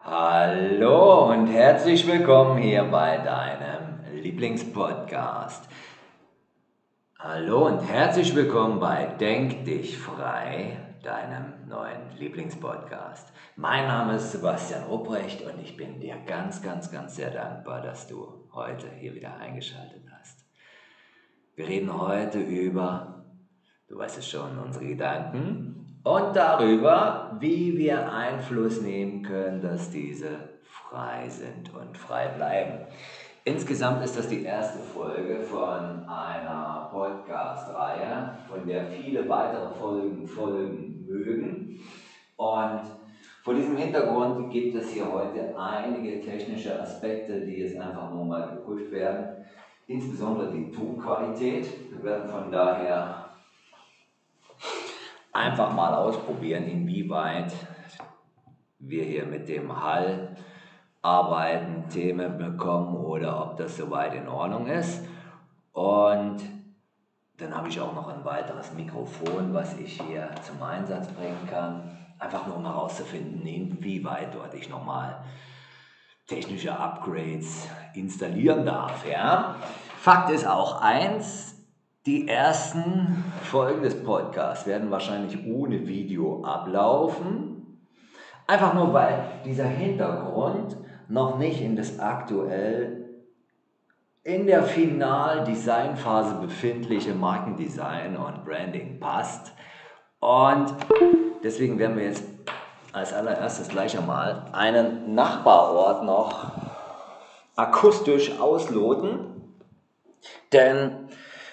Hallo und herzlich willkommen hier bei deinem Lieblingspodcast. Hallo und herzlich willkommen bei Denk dich frei, deinem neuen Lieblingspodcast. Mein Name ist Sebastian Rupprecht und ich bin dir ganz sehr dankbar, dass du heute hier wieder eingeschaltet hast. Wir reden heute über, du weißt es schon, unsere Gedanken und darüber, wie wir Einfluss nehmen können, dass diese frei sind und frei bleiben. Insgesamt ist das die erste Folge von einer Podcast-Reihe, von der viele weitere Folgen folgen mögen. Und vor diesem Hintergrund gibt es hier heute einige technische Aspekte, die jetzt einfach nur mal geprüft werden. Insbesondere die Tonqualität. Wir werden von daher einfach mal ausprobieren, inwieweit wir hier mit dem Hall arbeiten, Themen bekommen oder ob das soweit in Ordnung ist. Und dann habe ich auch noch ein weiteres Mikrofon, was ich hier zum Einsatz bringen kann. Einfach nur um herauszufinden, inwieweit dort ich nochmal technische Upgrades installieren darf. Ja? Fakt ist auch eins, die ersten Folgen des Podcasts werden wahrscheinlich ohne Video ablaufen. Einfach nur, weil dieser Hintergrund noch nicht in das aktuell in der Final-Designphase befindliche Markendesign und Branding passt. Und deswegen werden wir jetzt als allererstes gleich einmal einen Nachbarort noch akustisch ausloten. Denn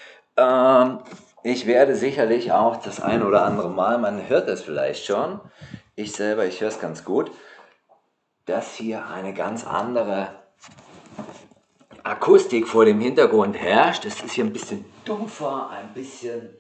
ich werde sicherlich auch das ein oder andere Mal, man hört es vielleicht schon, ich höre es ganz gut, dass hier eine ganz andere Akustik vor dem Hintergrund herrscht. Es ist hier ein bisschen dumpfer, ein bisschen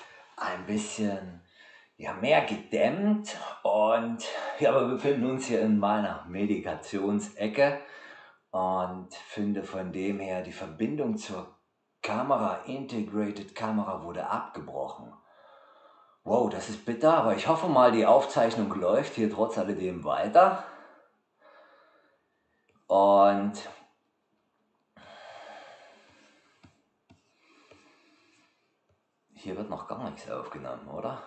ja, mehr gedämmt. Und ja, wir befinden uns hier in meiner Meditationsecke und finde von dem her die Verbindung zur Kamera, Integrated Kamera, wurde abgebrochen. Wow, das ist bitter, aber ich hoffe mal, die Aufzeichnung läuft hier trotz alledem weiter. Und hier wird noch gar nichts aufgenommen, oder?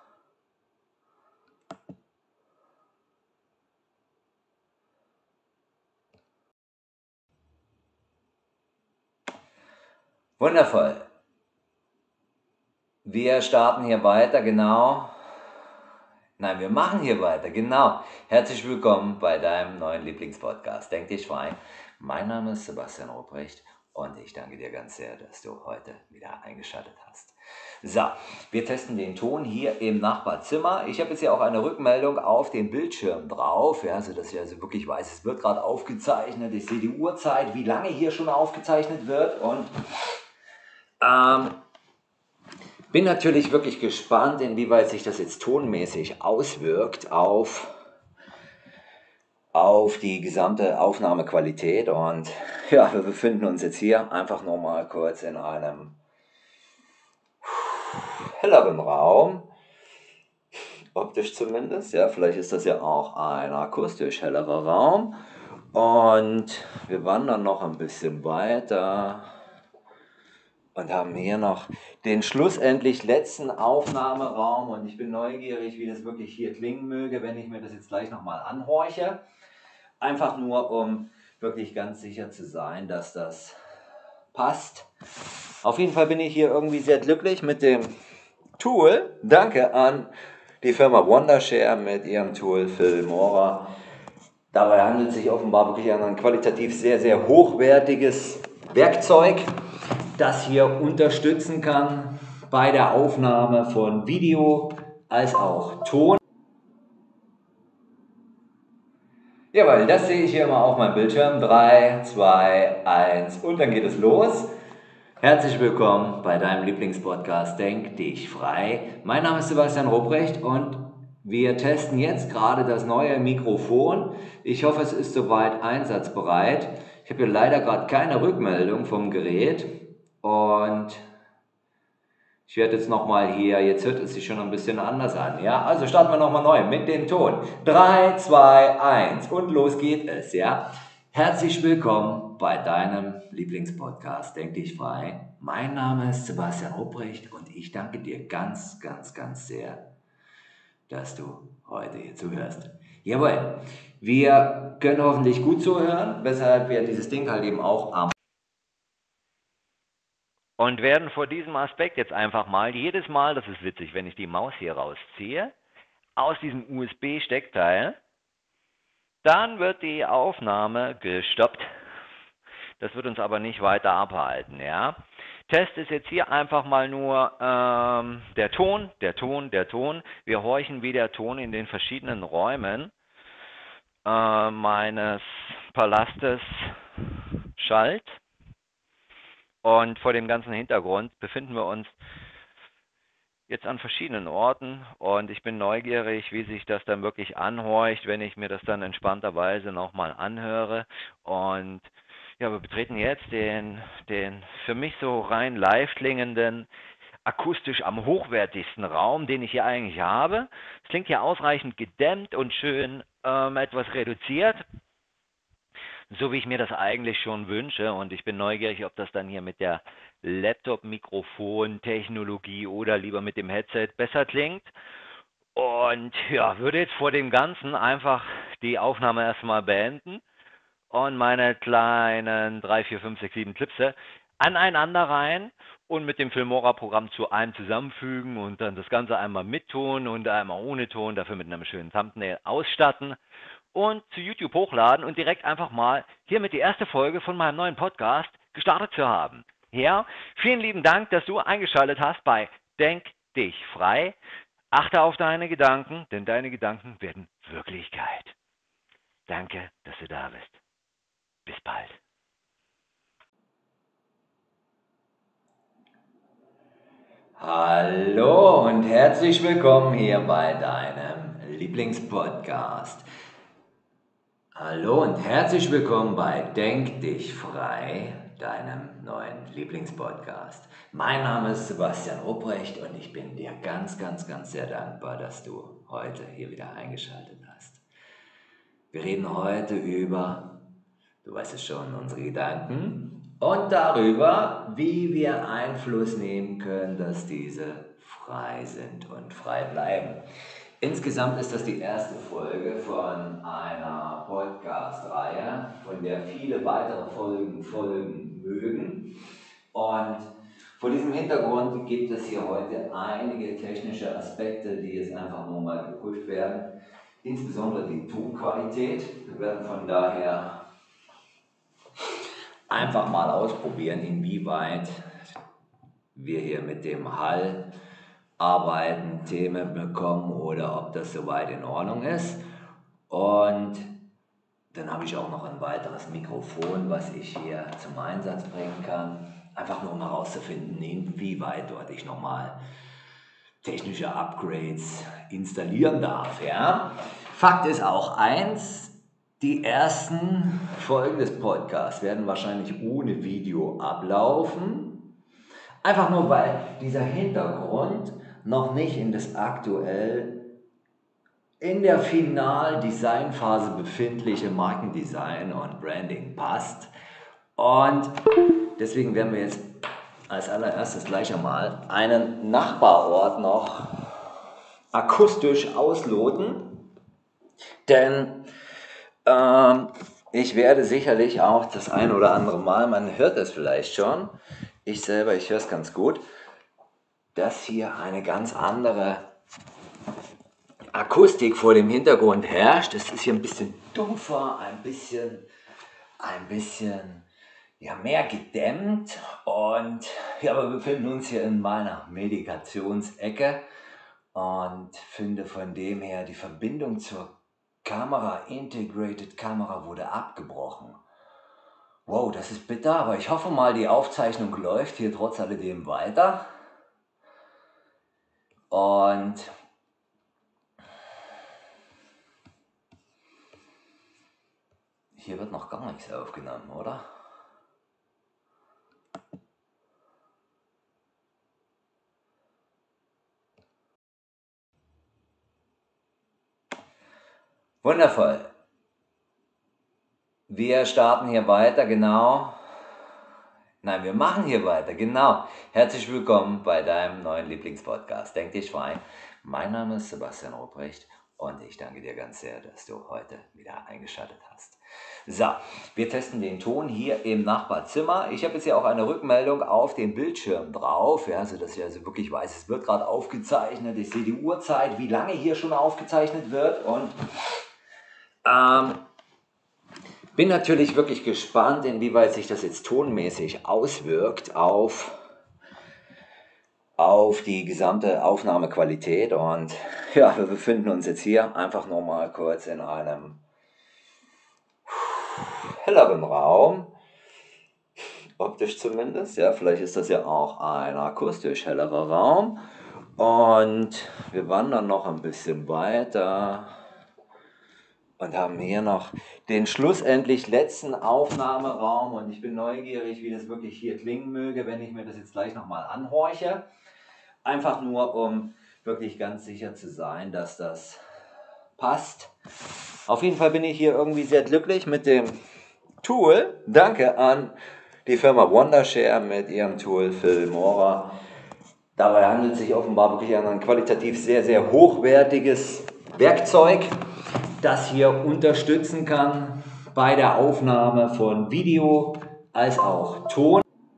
Wundervoll. Wir starten hier weiter, genau. Nein, wir machen hier weiter, genau. Herzlich willkommen bei deinem neuen Lieblingspodcast. Denk dich frei. Mein Name ist Sebastian Rupprecht und ich danke dir ganz sehr, dass du heute wieder eingeschaltet hast. So, wir testen den Ton hier im Nachbarzimmer. Ich habe jetzt hier auch eine Rückmeldung auf den Bildschirm drauf, ja, sodass ich also wirklich weiß, es wird gerade aufgezeichnet. Ich sehe die Uhrzeit, wie lange hier schon aufgezeichnet wird und bin natürlich wirklich gespannt, inwieweit sich das jetzt tonmäßig auswirkt auf die gesamte Aufnahmequalität. Und ja, wir befinden uns jetzt hier einfach nur mal kurz in einem helleren Raum, optisch zumindest. Ja, vielleicht ist das ja auch ein akustisch hellerer Raum. Und wir wandern noch ein bisschen weiter und haben hier noch den schlussendlich letzten Aufnahmeraum und ich bin neugierig, wie das wirklich hier klingen möge, wenn ich mir das jetzt gleich nochmal anhorche. Einfach nur, um wirklich ganz sicher zu sein, dass das passt. Auf jeden Fall bin ich hier irgendwie sehr glücklich mit dem Tool. Danke an die Firma Wondershare mit ihrem Tool Filmora. Dabei handelt es sich offenbar wirklich um ein qualitativ sehr hochwertiges Werkzeug, das hier unterstützen kann bei der Aufnahme von Video als auch Ton. Jawohl, das sehe ich hier immer auf meinem Bildschirm. 3, 2, 1 und dann geht es los. Herzlich willkommen bei deinem Lieblingspodcast Denk dich frei. Mein Name ist Sebastian Rupprecht und wir testen jetzt gerade das neue Mikrofon. Ich hoffe, es ist soweit einsatzbereit. Ich habe hier leider gerade keine Rückmeldung vom Gerät und Ich werde jetzt nochmal hier, jetzt hört es sich schon ein bisschen anders an, ja? Also starten wir nochmal neu mit dem Ton. 3, 2, 1 und los geht es, ja? Herzlich willkommen bei deinem Lieblingspodcast Denk dich frei. Mein Name ist Sebastian Rupprecht und ich danke dir ganz, ganz, ganz sehr, dass du heute hier zuhörst. Jawohl, wir können hoffentlich gut zuhören, weshalb wir dieses Ding halt eben auch am und werden vor diesem Aspekt jetzt einfach mal, jedes Mal, das ist witzig, wenn ich die Maus hier rausziehe, aus diesem USB-Steckteil, dann wird die Aufnahme gestoppt. Das wird uns aber nicht weiter abhalten, ja. Test ist jetzt hier einfach mal nur der Ton, der Ton, der Ton. Wir horchen, wie der Ton in den verschiedenen Räumen meines Palastes schallt. Und vor dem ganzen Hintergrund befinden wir uns jetzt an verschiedenen Orten und ich bin neugierig, wie sich das dann wirklich anhorcht, wenn ich mir das dann entspannterweise nochmal anhöre. Und ja, wir betreten jetzt den für mich so rein live klingenden, akustisch am hochwertigsten Raum, den ich hier eigentlich habe. Es klingt hier ausreichend gedämmt und schön etwas reduziert, so wie ich mir das eigentlich schon wünsche. Und ich bin neugierig, ob das dann hier mit der Laptop-Mikrofon-Technologie oder lieber mit dem Headset besser klingt. Und ja, würde jetzt vor dem Ganzen einfach die Aufnahme erstmal beenden und meine kleinen 3, 4, 5, 6, 7 Clipse aneinander rein und mit dem Filmora-Programm zu einem zusammenfügen und dann das Ganze einmal mit Ton und einmal ohne Ton, dafür mit einem schönen Thumbnail ausstatten und zu YouTube hochladen und direkt einfach mal hiermit die erste Folge von meinem neuen Podcast gestartet zu haben. Ja, vielen lieben Dank, dass du eingeschaltet hast bei Denk dich frei. Achte auf deine Gedanken, denn deine Gedanken werden Wirklichkeit. Danke, dass du da bist. Bis bald. Hallo und herzlich willkommen hier bei deinem Lieblingspodcast. Hallo und herzlich willkommen bei Denk dich frei, deinem neuen Lieblingspodcast. Mein Name ist Sebastian Rupprecht und ich bin dir ganz, ganz, ganz sehr dankbar, dass du heute hier wieder eingeschaltet hast. Wir reden heute über, du weißt es schon, unsere Gedanken und darüber, wie wir Einfluss nehmen können, dass diese frei sind und frei bleiben. Insgesamt ist das die erste Folge von einer Podcast-Reihe, von der viele weitere Folgen folgen mögen. Und vor diesem Hintergrund gibt es hier heute einige technische Aspekte, die jetzt einfach nur mal geprüft werden. Insbesondere die Tonqualität. Wir werden von daher einfach mal ausprobieren, inwieweit wir hier mit dem Hall arbeiten, Themen bekommen oder ob das soweit in Ordnung ist. Und dann habe ich auch noch ein weiteres Mikrofon, was ich hier zum Einsatz bringen kann. Einfach nur um herauszufinden, inwieweit dort ich nochmal technische Upgrades installieren darf. Ja? Fakt ist auch eins, die ersten Folgen des Podcasts werden wahrscheinlich ohne Video ablaufen. Einfach nur, weil dieser Hintergrund noch nicht in das aktuell in der Final-Designphase befindliche Markendesign und Branding passt. Und deswegen werden wir jetzt als allererstes gleich einmal einen Nachbarort noch akustisch ausloten, denn ich werde sicherlich auch das ein oder andere Mal, man hört es vielleicht schon, ich selber, ich höre es ganz gut, dass hier eine ganz andere Akustik vor dem Hintergrund herrscht. Es ist hier ein bisschen dumpfer, ein bisschen ja, mehr gedämmt und ja, wir befinden uns hier in meiner Meditationsecke und finde von dem her die Verbindung zur Kamera, Integrated Kamera wurde abgebrochen. Wow, das ist bitter, aber ich hoffe mal, die Aufzeichnung läuft hier trotz alledem weiter. Und hier wird noch gar nichts aufgenommen, oder? Wundervoll. Wir starten hier weiter, genau. Nein, wir machen hier weiter, genau. Herzlich willkommen bei deinem neuen Lieblingspodcast. Denk dich frei. Mein Name ist Sebastian Ruprecht und ich danke dir ganz sehr, dass du heute wieder eingeschaltet hast. So, wir testen den Ton hier im Nachbarzimmer. Ich habe jetzt hier auch eine Rückmeldung auf den Bildschirm drauf, ja, sodass ich also wirklich weiß, es wird gerade aufgezeichnet. Ich sehe die Uhrzeit, wie lange hier schon aufgezeichnet wird und bin natürlich wirklich gespannt, inwieweit sich das jetzt tonmäßig auswirkt auf die gesamte Aufnahmequalität. Und ja, wir befinden uns jetzt hier einfach nur mal kurz in einem helleren Raum. Optisch zumindest, ja, vielleicht ist das ja auch ein akustisch hellerer Raum. Und wir wandern noch ein bisschen weiter und haben hier noch den schlussendlich letzten Aufnahmeraum und ich bin neugierig, wie das wirklich hier klingen möge, wenn ich mir das jetzt gleich nochmal anhorche. Einfach nur, um wirklich ganz sicher zu sein, dass das passt. Auf jeden Fall bin ich hier irgendwie sehr glücklich mit dem Tool. Danke an die Firma Wondershare mit ihrem Tool Filmora. Dabei handelt es sich offenbar wirklich um ein qualitativ sehr, sehr hochwertiges Werkzeug, das hier unterstützen kann bei der Aufnahme von Video als auch Ton.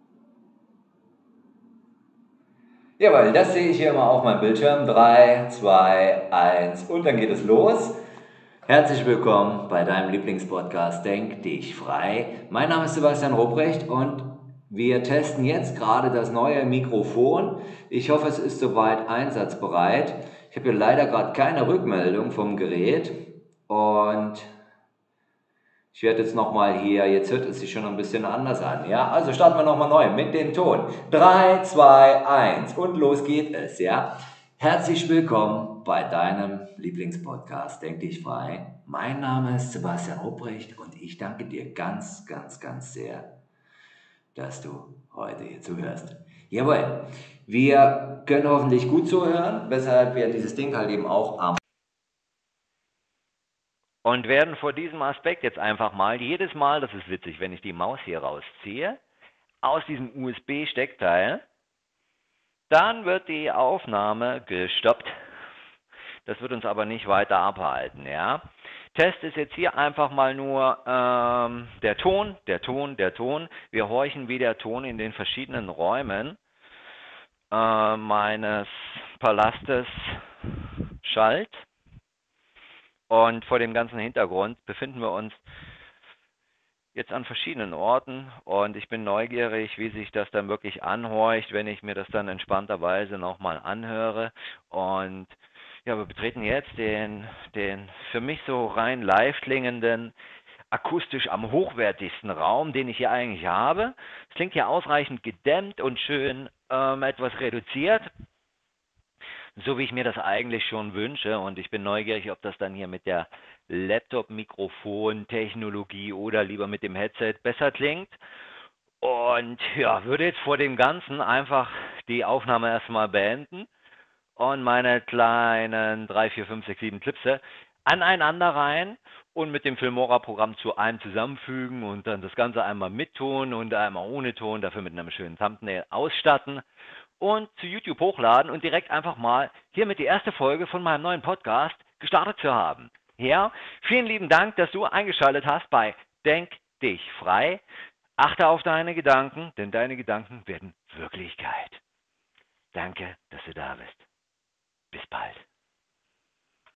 Jawohl, das sehe ich hier immer auf meinem Bildschirm. 3, 2, 1 und dann geht es los. Herzlich willkommen bei deinem Lieblingspodcast Denk dich frei. Mein Name ist Sebastian Ruprecht und wir testen jetzt gerade das neue Mikrofon. Ich hoffe, es ist soweit einsatzbereit. Ich habe hier leider gerade keine Rückmeldung vom Gerät und ich werde jetzt nochmal hier, jetzt hört es sich schon ein bisschen anders an, ja? Also starten wir nochmal neu mit dem Ton. 3, 2, 1 und los geht es, ja? Herzlich willkommen bei deinem Lieblingspodcast Denk dich frei. Mein Name ist Sebastian Ruprecht und ich danke dir ganz, ganz, ganz sehr, dass du heute hier zuhörst. Jawohl, wir können hoffentlich gut zuhören, weshalb wir dieses Ding halt eben auch am und werden vor diesem Aspekt jetzt einfach mal, jedes Mal, das ist witzig, wenn ich die Maus hier rausziehe, aus diesem USB-Steckteil, dann wird die Aufnahme gestoppt. Das wird uns aber nicht weiter abhalten, ja. Test ist jetzt hier einfach mal nur der Ton, der Ton, der Ton. Wir horchen, wie der Ton in den verschiedenen Räumen meines Palastes schallt. Und vor dem ganzen Hintergrund befinden wir uns jetzt an verschiedenen Orten und ich bin neugierig, wie sich das dann wirklich anhorcht, wenn ich mir das dann entspannterweise nochmal anhöre. Und ja, wir betreten jetzt den für mich so rein live klingenden, akustisch am hochwertigsten Raum, den ich hier eigentlich habe. Es klingt hier ausreichend gedämmt und schön etwas reduziert, so wie ich mir das eigentlich schon wünsche. Und ich bin neugierig, ob das dann hier mit der Laptop-Mikrofon-Technologie oder lieber mit dem Headset besser klingt. Und ja, würde jetzt vor dem Ganzen einfach die Aufnahme erstmal beenden und meine kleinen 3, 4, 5, 6, 7 Clipse aneinander rein und mit dem Filmora-Programm zu einem zusammenfügen und dann das Ganze einmal mit Ton und einmal ohne Ton, dafür mit einem schönen Thumbnail ausstatten und zu YouTube hochladen und direkt einfach mal hiermit die erste Folge von meinem neuen Podcast gestartet zu haben. Ja, vielen lieben Dank, dass du eingeschaltet hast bei Denk dich frei. Achte auf deine Gedanken, denn deine Gedanken werden Wirklichkeit. Danke, dass du da bist. Bis bald.